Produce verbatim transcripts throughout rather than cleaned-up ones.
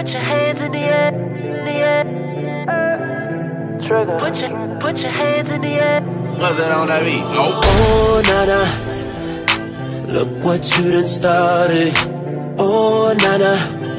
put your hands in the air, in the air. Trigger. Put your, put your hands in the air. What's that on that beat? Oh, oh nana, look what you done started. Oh nana,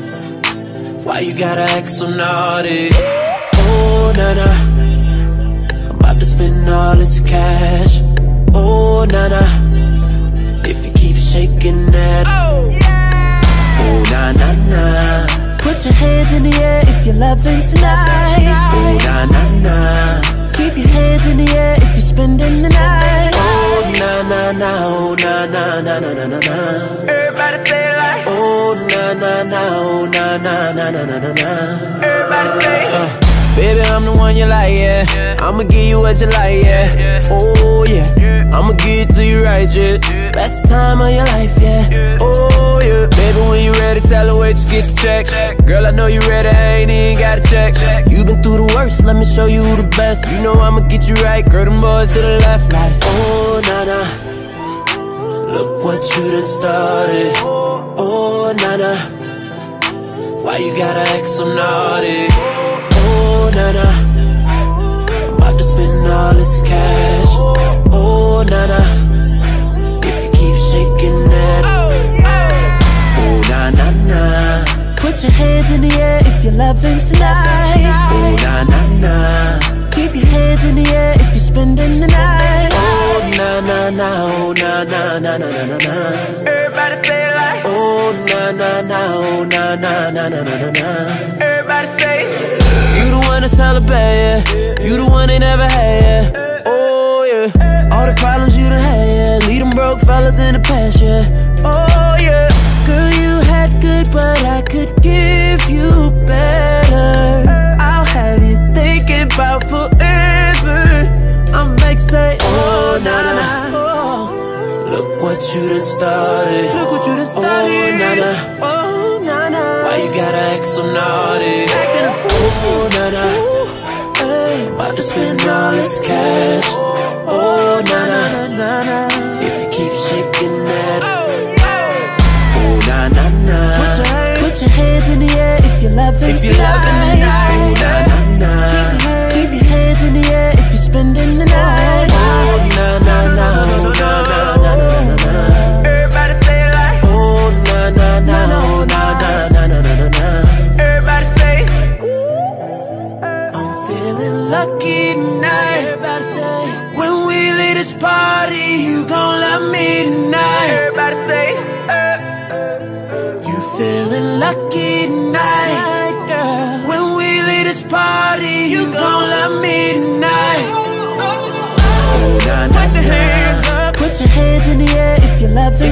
why you gotta act so naughty? Oh nana, I'm about to spend all this cash. Oh nana, if you keep shaking that. Oh, oh na na na. Put your hands in the air if you're loving tonight. Oh na na na. Keep your hands in the air if you're spending the night. Oh na na na, oh na na na na na na na. Everybody say it like. Oh na na na, oh na na na na na na na. Everybody say it. Uh, baby, I'm the one you like, yeah. I'ma give you what you like, yeah. Oh yeah, I'ma give it to you right, yeah. Best time of your life, yeah. Oh yeah, baby, when you ready, tell her wait, just get the check. Girl, I know you ready, I ain't even gotta check. You been through the worst, let me show you who the best. You know I'ma get you right, girl, them boys to the left, like. Oh nana, look what you done started. Oh nana, why you gotta act so naughty? Oh nana, I'm about to spend all this cash. Oh nana, if you keep shaking that. Oh na na na. Put your hands in the air if you're loving tonight. Oh na na na. Keep your hands in the air if you're spending the night. Oh na na na, oh na na na na na na na. Everybody say it like. Oh na na na, oh na na na na na na na. Everybody say it. You the one that's hella bad, yeah. You the one they never had, yeah. Oh yeah. All the problems you done had, yeah. Leave them broke fellas in the past, yeah. Oh yeah. Girl, you had good, but I could give you better. I'll have you thinking about forever. I'm like say, oh na na. Look what you done started. Look what you done started. Oh nana, oh nana. why you gotta act so naughty? Acting a fool. Oh nana, hey, about to spend all this cash. Oh nana, nana. if you keep shaking that. Oh na na na. Put your, hand, put your hands in the air if you're loving if you're loving the night. Oh na na na. Keep your, hand, keep your hands in the air if you're spending the night. Oh na na na, oh na na na na na na. Everybody say it like. Oh na na na, oh na na na na na na na. Everybody say. I'm feeling lucky tonight. Everybody say. When we leave this party, you gon' love me tonight. Everybody say. You feeling lucky tonight, girl. When we leave this party, you gon' love me tonight. Oh, nah, nah, put your hands up. Put your hands in the air if you're loving